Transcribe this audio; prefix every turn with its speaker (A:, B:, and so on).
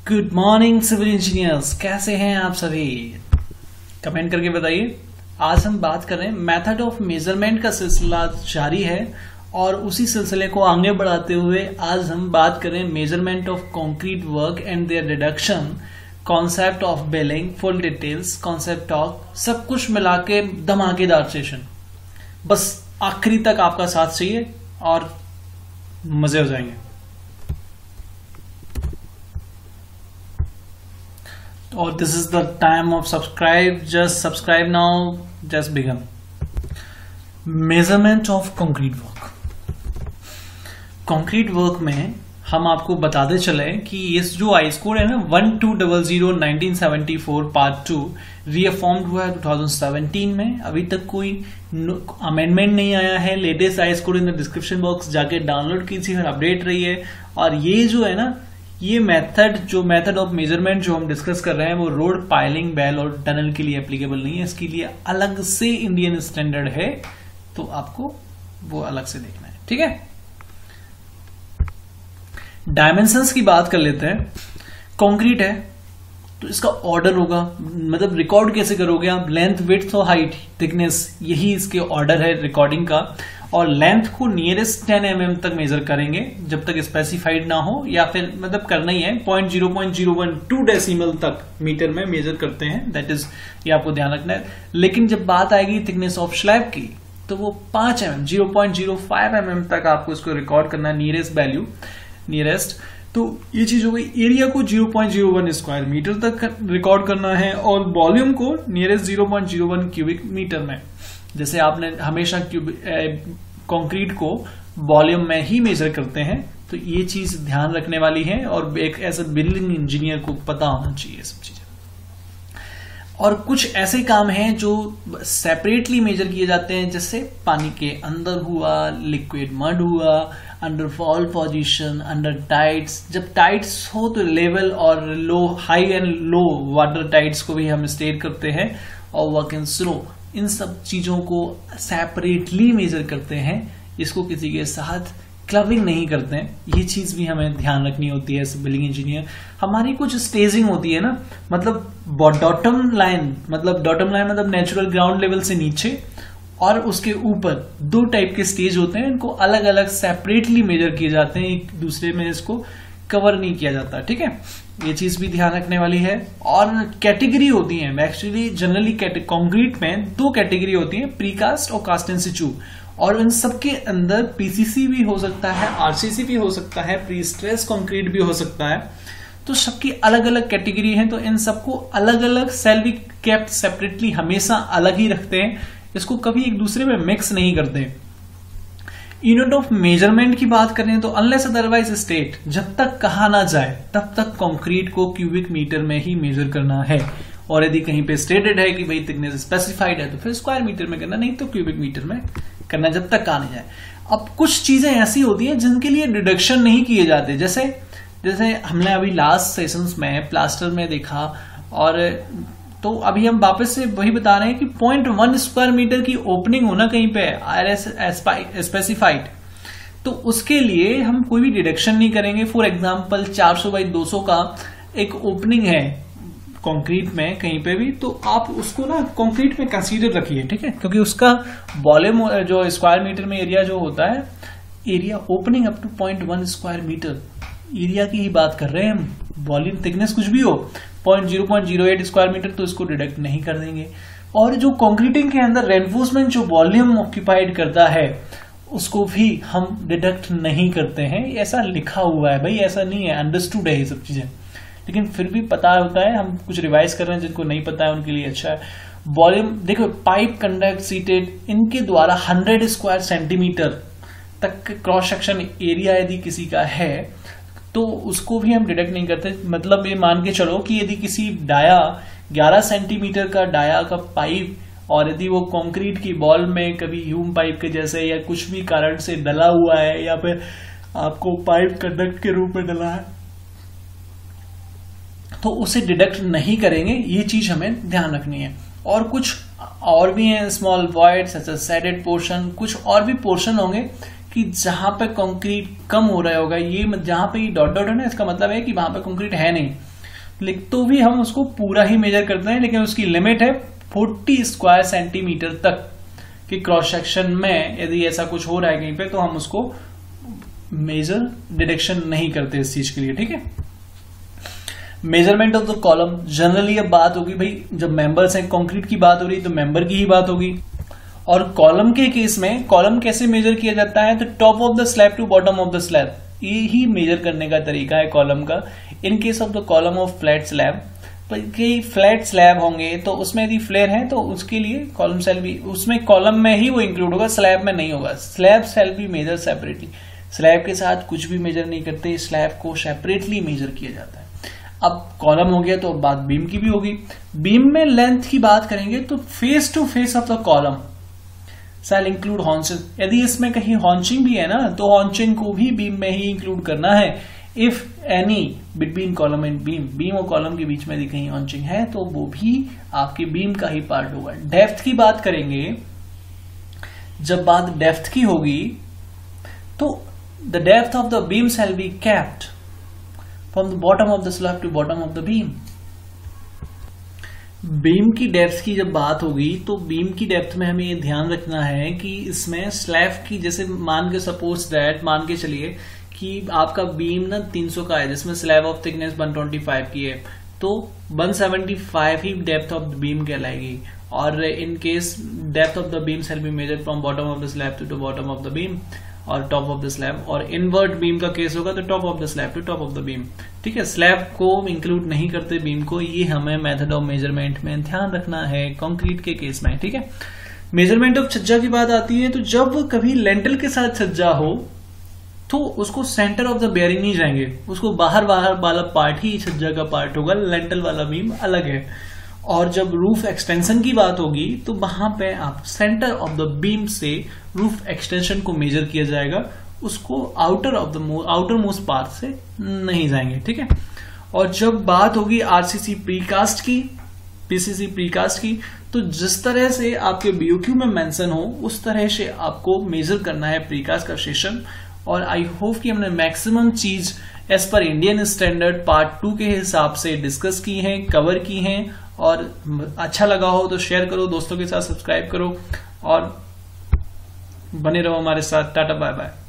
A: Good morning civil engineers, कैसे हैं आप सभी? कमेंट करके बताइए। आज हम बात कर रहे हैं मेथड ऑफ मेजरमेंट का सिलसिला जारी है और उसी सिलसिले को आगे बढ़ाते हुए आज हम बात करें measurement of concrete work and their reduction, concept of billing, full details, concept of सब कुछ मिला के धमाकेदार सेशन। बस आखिरी तक आपका साथ चाहिए और मजे हो जाएंगे। और this is the time of subscribe, just subscribe now, just begin. Measurement of concrete work. Concrete work में हम आपको बताते चले कि ये जो आईएस कोड है ना 1200/1974 पार्ट 2 रीअफॉर्म्ड हुआ है 2017 में। अभी तक कोई अमेंडमेंट नहीं आया है। Latest IS code in the description box जाके डाउनलोड कीजिए और अपडेट रही है। और ये जो है ना, ये मेथड ऑफ मेजरमेंट जो हम डिस्कस कर रहे हैं वो रोड, पाइलिंग, बैल और टनल के लिए एप्लीकेबल नहीं है। इसके लिए अलग से इंडियन स्टैंडर्ड है, तो आपको वो अलग से देखना है। ठीक है, डायमेंशंस की बात कर लेते हैं। कंक्रीट है तो इसका ऑर्डर होगा, मतलब रिकॉर्ड कैसे करोगे आप? लेंथ, विड्थ और हाइट, थिकनेस, यही इसके ऑर्डर है रिकॉर्डिंग का। और लेंथ को नियरेस्ट 10 mm तक मेजर करेंगे जब तक स्पेसिफाइड ना हो, या फिर मतलब करना ही है 0.0.012 डेसिमल तक मीटर में मेजर करते हैं। दैट इज, ये आपको ध्यान रखना है। लेकिन जब बात आएगी थिकनेस ऑफ स्लैब की तो वो 5 mm 0.05 mm तक आपको इसको रिकॉर्ड करना है, नियरेस्ट वैल्यू, नियरेस्ट। तो ये चीज हो गई। एरिया को 0.01 स्क्वायर मीटर तक रिकॉर्ड करना है और वॉल्यूम को नियरेस्ट 0.01 क्यूबिक मीटर में। जैसे आपने हमेशा कंक्रीट को वॉल्यूम में ही मेजर करते हैं, तो ये चीज ध्यान रखने वाली है और एक ऐसे बिल्डिंग इंजीनियर को पता होना चाहिए सब चीजें। और कुछ ऐसे काम हैं जो सेपरेटली मेजर किए जाते हैं, जैसे पानी के अंदर हुआ, लिक्विड मड हुआ, under fall position, under tides. जब टाइड्स हो तो लेवल और low, high and low water tides को भी हम स्टेट करते हैं। और वर्क इन स्लो, इन सब चीजों को सेपरेटली मेजर करते हैं। इसको किसी के साथ क्लबिंग नहीं करते हैं। ये चीज भी हमें ध्यान रखनी होती है एज बिल्डिंग इंजीनियर। हमारी कुछ स्टेजिंग होती है ना, मतलब बॉटम लाइन मतलब नेचुरल ग्राउंड लेवल से नीचे और उसके ऊपर दो टाइप के स्टेज होते हैं। इनको अलग अलग सेपरेटली मेजर किए जाते हैं, एक दूसरे में इसको कवर नहीं किया जाता। ठीक है, ये चीज भी ध्यान रखने वाली है। और कैटेगरी होती है एक्चुअली, जनरली कंक्रीट में दो कैटेगरी होती है, प्रीकास्ट और कास्ट इन सिचू। और इन सबके अंदर पीसीसी भी हो सकता है, आरसीसी भी हो सकता है, प्री स्ट्रेस कंक्रीट भी हो सकता है। तो सबकी अलग अलग कैटेगरी है, तो इन सबको अलग अलग सेल भी केप्ट सेपरेटली, हमेशा अलग ही रखते हैं। इसको कभी एक दूसरे में मिक्स नहीं करते। यूनिट ऑफ मेजरमेंट की बात करें तो अनलेस अदरवाइज स्टेट, जब तक कहा ना जाए तब तक कंक्रीट को क्यूबिक मीटर में ही मेजर करना है। और यदि कहीं पे स्टेटेड है कि भाई थिकनेस स्पेसिफाइड है तो फिर स्क्वायर मीटर में करना, नहीं तो क्यूबिक मीटर में करना, जब तक कहा नहीं जाए। अब कुछ चीजें ऐसी होती हैं जिनके लिए डिडक्शन नहीं किए जाते, जैसे हमने अभी लास्ट सेशंस में प्लास्टर में देखा। और तो अभी हम वापस से वही बता रहे हैं कि 0.1 स्क्वायर मीटर की ओपनिंग होना कहीं पे आरएस स्पेसिफाइड, तो उसके लिए हम कोई भी डिडक्शन नहीं करेंगे। फॉर एग्जांपल 400/200 का एक ओपनिंग है कंक्रीट में कहीं पे भी, तो आप उसको ना कंक्रीट में कंसीडर रखिए। ठीक है, क्योंकि उसका वॉल्यूम जो स्क्वायर मीटर में एरिया जो होता है, area opening up to 0.1 square metre, area की ही बात कर रहे हैं हम। वॉल्यूम थिकनेस कुछ भी हो 0.08 स्क्वायर मीटर, तो इसको डिडक्ट नहीं कर देंगे। और जो कंक्रीटिंग के अंदर रेनफोर्समेंट जो वॉल्यूम ऑक्यूपाइड करता है उसको भी हम डिडक्ट नहीं करते हैं। ऐसा लिखा हुआ है भाई, ऐसा नहीं है, अंडरस्टूड है ये सब चीजें, लेकिन फिर भी पता होता है। हम कुछ रिवाइज कर रहे हैं, जिनको नहीं पता है उनके लिए अच्छा है। वॉल्यूम देखो, पाइप, कंडक्ट, सीटेड, इनके द्वारा 100 स्क्वायर सेंटीमीटर तक क्रॉस सेक्शन एरिया यदि किसी का है तो उसको भी हम डिडक्ट नहीं करते। मतलब ये मान के चलो कि यदि किसी डाया 11 सेंटीमीटर का डाया का पाइप, और यदि वो कंक्रीट की बॉल में कभी ह्यूम पाइप के जैसे या कुछ भी कारण से डला हुआ है, या फिर आपको पाइप कंडक्ट के रूप में डला है, तो उसे डिडक्ट नहीं करेंगे। ये चीज हमें ध्यान रखनी है। और कुछ और भी हैं, small void such as shaded portion, कुछ और भी पोर्शन होंगे कि जहां पे कंक्रीट कम हो रहा होगा, ये जहां पे ये डॉट डॉट है ना, इसका मतलब है कि वहां पे कंक्रीट है नहीं। तो भी हम उसको पूरा ही मेजर करते हैं, लेकिन उसकी लिमिट है 40 स्क्वायर सेंटीमीटर तक कि क्रॉस सेक्शन में यदि ऐसा कुछ हो रहा है कहीं पे तो हम उसको मेजर डिडक्शन नहीं करते इस चीज के लिए। ठीक है, measurement of the column generally अब बात होगी भाई, जब मेंबर्स हैं, कंक्रीट की बात हो रही तो मेंबर की ही बात होगी। और कॉलम के केस में कॉलम कैसे मेजर किया जाता है, तो top of the slab to bottom of the slab, ये ही मेजर करने का तरीका है कॉलम का। In case of the column of flat slab, कई फ्लैट स्लैब होंगे तो उसमें यदि फ्लेयर है तो उसके लिए कॉलम सेल भी उसमें कॉलम में ही वो इंक्लूड होगा, स्लैब में नहीं होगा। स्लैब सेल भी मेजर सेपरेटली, स्लैब के साथ कुछ भी मेजर नहीं करते, स्लैब को सेपरेटली मेजर किया जाता है। अब कॉलम हो गया तो अब बात बीम की भी होगी। बीम में लेंथ की बात करेंगे तो face to face of the column shall include haunching. यदि इसमें कहीं हॉन्चिंग भी है ना तो हॉन्चिंग को भी बीम में ही इंक्लूड करना है। If any between column and beam, beam और कॉलम के बीच में यदि कहीं हॉन्चिंग है तो वो भी आपके बीम का ही पार्ट होगा। डेप्थ की बात करेंगे, जब बात डेप्थ की होगी तो the depth of the beam shall be capped from the bottom of the slab to bottom of the beam. Beam की डेप्थ की जब बात होगी तो बीम की डेप्थ में हमें ये ध्यान रखना है कि इसमें स्लैब की, जैसे मान के सपोज दैट मान के चलिए कि आपका बीम ना 300 का है जिसमें स्लैब ऑफ थिकनेस 125 की है, तो 175 ही डेप्थ ऑफ द बीम कहलाएगी। और in case depth of the beam shall be measured from bottom of the slab to bottom of the beam और टॉप ऑफ द स्लैब। और इनवर्ट बीम का case होगा तो top of the slab to top of the beam. ठीक है, slab को include नहीं करते बीम को, ये हमें मेथड ऑफ मेजरमेंट में ध्यान रखना है कंक्रीट के केस में। ठीक है, मेजरमेंट ऑफ छज्जा की बात आती है तो जब कभी लेंटल के साथ छज्जा हो तो उसको सेंटर ऑफ द बेयरिंग नहीं जाएंगे, उसको बाहर वाला पार्ट ही छज्जा का पार्ट होगा, लेंटल वाला बीम अलग है। और जब रूफ एक्सटेंशन की बात होगी तो वहां पे आप सेंटर ऑफ द बीम से रूफ एक्सटेंशन को मेजर किया जाएगा, उसको आउटर मोस्ट पार्ट से नहीं जाएंगे। ठीक है, और जब बात होगी आरसीसी प्रीकास्ट की, पीसीसी प्रीकास्ट की, तो जिस तरह से आपके बीओक्यू में मेंशन हो उस तरह से आपको मेजर करना है प्रीकास्ट का सेशन। और आई होप कि हमने मैक्सिमम चीज as per Indian standard part 2 के हिसाब से डिस्कस की हैं, कवर की हैं। और अच्छा लगा हो तो शेयर करो, दोस्तों के साथ सब्सक्राइब करो और बने रहो हमारे साथ। Tata bye bye.